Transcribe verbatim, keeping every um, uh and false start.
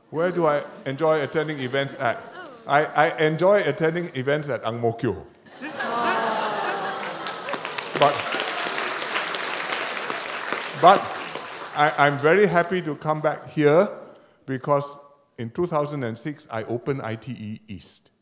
Where do I enjoy attending events at? I, I enjoy attending events at Ang Mo Kio. But, but I, I'm very happy to come back here because in two thousand six, I opened I T E East.